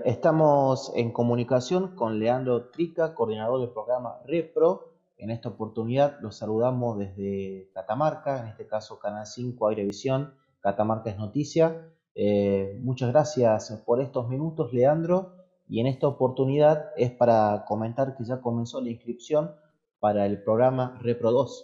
Estamos en comunicación con Leandro Trica, coordinador del programa RePro. En esta oportunidad los saludamos desde Catamarca, en este caso Canal 5 Airevisión, Catamarca es noticia. Muchas gracias por estos minutos, Leandro. Y en esta oportunidad es para comentar que ya comenzó la inscripción para el programa RePro 2.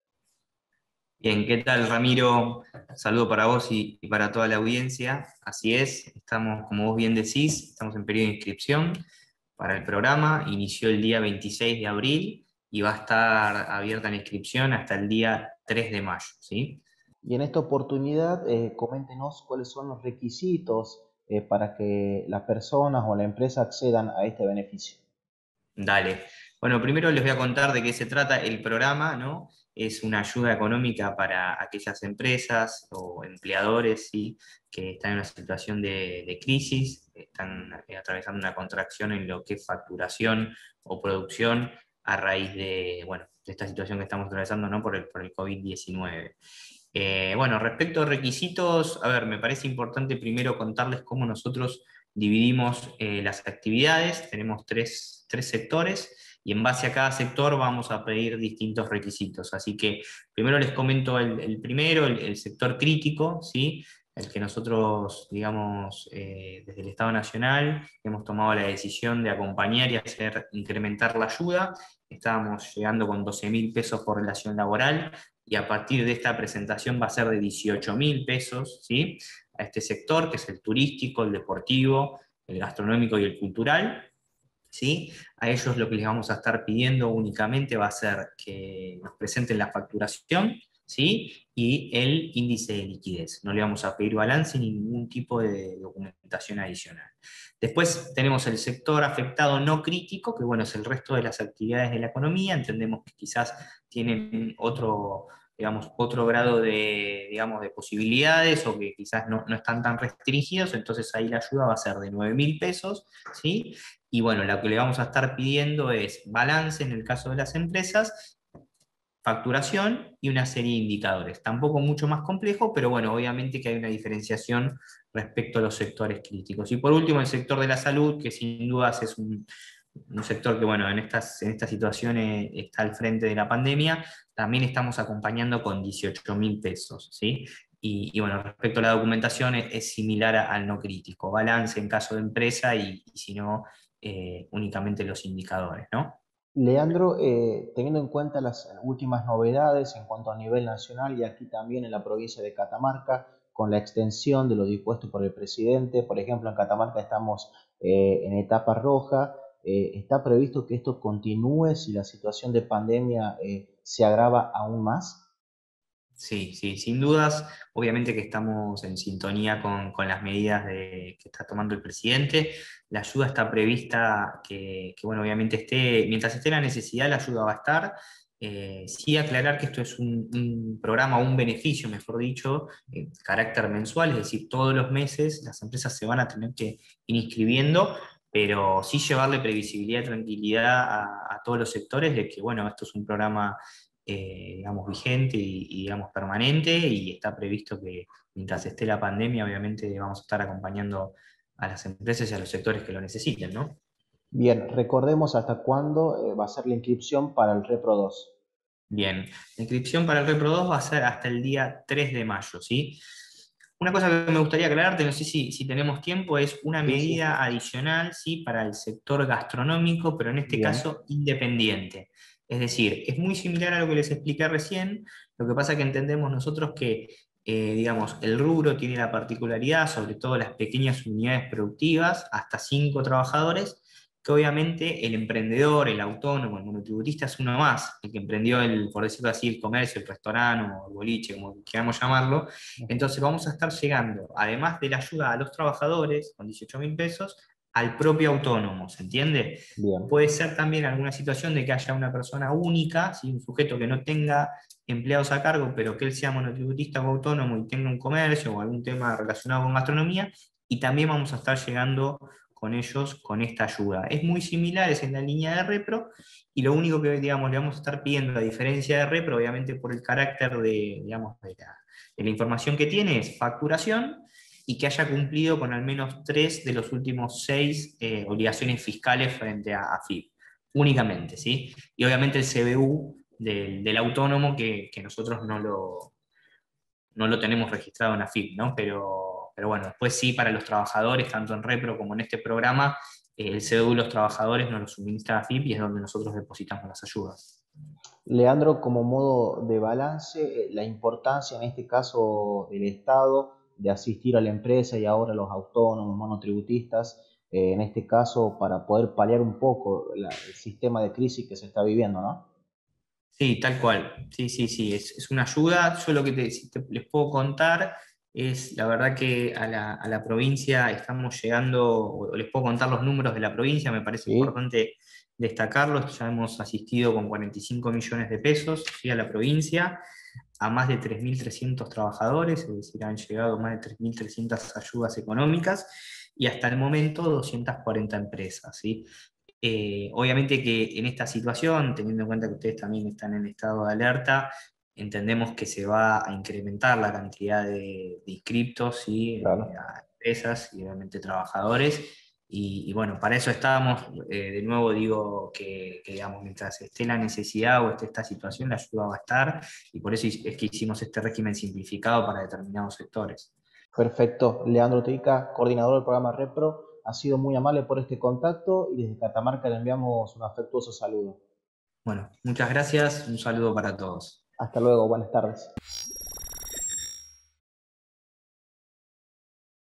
Bien, ¿qué tal, Ramiro? Saludo para vos y para toda la audiencia. Así es, estamos, como vos bien decís, estamos en periodo de inscripción para el programa. Inició el día 26 de abril y va a estar abierta la inscripción hasta el día 3 de mayo, ¿sí? Y en esta oportunidad, coméntenos cuáles son los requisitos para que las personas o la empresa accedan a este beneficio. Dale. Bueno, primero les voy a contar de qué se trata el programa, ¿no? Es una ayuda económica para aquellas empresas o empleadores, ¿sí? Que están en una situación de crisis, están atravesando una contracción en lo que es facturación o producción a raíz de, bueno, de esta situación que estamos atravesando, ¿no? Por el COVID-19. Bueno, respecto a requisitos, a ver, me parece importante primero contarles cómo nosotros dividimos las actividades. Tenemos tres sectores y en base a cada sector vamos a pedir distintos requisitos. Así que primero les comento el primero, el sector crítico, ¿sí? El que nosotros, digamos, desde el Estado Nacional hemos tomado la decisión de acompañar y hacer incrementar la ayuda. Estábamos llegando con 12.000 pesos por relación laboral y a partir de esta presentación va a ser de 18.000 pesos, ¿sí? A este sector, que es el turístico, el deportivo, el gastronómico y el cultural, ¿sí? A ellos lo que les vamos a estar pidiendo únicamente va a ser que nos presenten la facturación, ¿sí? Y el índice de liquidez. No le vamos a pedir balance ni ningún tipo de documentación adicional. Después tenemos el sector afectado no crítico, que bueno, es el resto de las actividades de la economía. Entendemos que quizás tienen otro, digamos, otro grado de, digamos, de posibilidades o que quizás no están tan restringidos, entonces ahí la ayuda va a ser de 9.000 pesos, ¿sí? Y bueno, lo que le vamos a estar pidiendo es balance en el caso de las empresas, facturación y una serie de indicadores. Tampoco mucho más complejo, pero bueno, obviamente que hay una diferenciación respecto a los sectores críticos. Y por último, el sector de la salud, que sin dudas es un sector que, bueno, en estas situaciones está al frente de la pandemia, también estamos acompañando con 18.000 pesos, ¿sí? Y bueno, respecto a la documentación es similar al no crítico, balance en caso de empresa y si no, únicamente los indicadores, ¿no? Leandro, teniendo en cuenta las últimas novedades en cuanto a nivel nacional y aquí también en la provincia de Catamarca, con la extensión de lo dispuesto por el presidente, por ejemplo, en Catamarca estamos en etapa roja, ¿está previsto que esto continúe si la situación de pandemia se agrava aún más? Sí, sí, sin dudas. Obviamente que estamos en sintonía con las medidas que está tomando el presidente. La ayuda está prevista bueno, obviamente mientras esté la necesidad, la ayuda va a estar. Sí aclarar que esto es un programa, un beneficio, mejor dicho, carácter mensual, es decir, todos los meses las empresas se van a tener que ir inscribiendo, pero sí llevarle previsibilidad y tranquilidad a todos los sectores de que, bueno, esto es un programa digamos, vigente digamos, permanente, y está previsto que mientras esté la pandemia, obviamente vamos a estar acompañando a las empresas y a los sectores que lo necesiten, ¿no? Bien, recordemos hasta cuándo va a ser la inscripción para el Repro 2. Bien, la inscripción para el Repro 2 va a ser hasta el día 3 de mayo, ¿sí? Una cosa que me gustaría aclararte, no sé si tenemos tiempo, es una Sí, sí, medida adicional, ¿sí? Para el sector gastronómico, pero en este bien. caso independiente. Es decir, es muy similar a lo que les expliqué recién, lo que pasa que entendemos nosotros que, digamos, el rubro tiene la particularidad, sobre todo las pequeñas unidades productivas, hasta 5 trabajadores, que obviamente el emprendedor, el autónomo, el monotributista es uno más, el que emprendió por decirlo así, el comercio, el restaurante o el boliche, como queramos llamarlo. Entonces vamos a estar llegando, además de la ayuda a los trabajadores, con 18.000 pesos, al propio autónomo, ¿se entiende? Bien. Puede ser también alguna situación de que haya una persona única, ¿sí? Un sujeto que no tenga empleados a cargo, pero que él sea monotributista o autónomo y tenga un comercio o algún tema relacionado con gastronomía, y también vamos a estar llegando con ellos con esta ayuda. Es muy similar, es en la línea de Repro, y lo único que, digamos, le vamos a estar pidiendo, a diferencia de Repro, obviamente por el carácter de, digamos, de la información que tiene, es facturación y que haya cumplido con al menos 3 de los últimos 6 obligaciones fiscales frente a AFIP, únicamente, ¿sí? Y obviamente el CBU del autónomo que nosotros no lo tenemos registrado en AFIP, ¿no? Pero bueno, después sí, para los trabajadores, tanto en Repro como en este programa, el CBU de los trabajadores nos lo suministra AFIP y es donde nosotros depositamos las ayudas. Leandro, como modo de balance, la importancia en este caso del Estado de asistir a la empresa y ahora a los autónomos, monotributistas, en este caso para poder paliar un poco el sistema de crisis que se está viviendo, ¿no? Sí, tal cual. Sí, sí, sí, es una ayuda. Yo lo que si les puedo contar es, la verdad que a la provincia estamos llegando, o les puedo contar los números de la provincia, me parece Sí, importante destacarlos. Ya hemos asistido con 45 millones de pesos, ¿sí?, a la provincia, a más de 3.300 trabajadores, es decir, han llegado más de 3.300 ayudas económicas y hasta el momento 240 empresas, ¿sí? Obviamente que en esta situación, teniendo en cuenta que ustedes también están en estado de alerta, entendemos que se va a incrementar la cantidad de inscriptos, ¿sí?, claro. a empresas y obviamente trabajadores. Y bueno, para eso estábamos. De nuevo digo que, digamos, mientras esté la necesidad o esté esta situación, la ayuda va a estar, y por eso es que hicimos este régimen simplificado para determinados sectores. Perfecto. Leandro Trica, coordinador del programa Repro, ha sido muy amable por este contacto y desde Catamarca le enviamos un afectuoso saludo. Bueno, muchas gracias, un saludo para todos. Hasta luego, buenas tardes.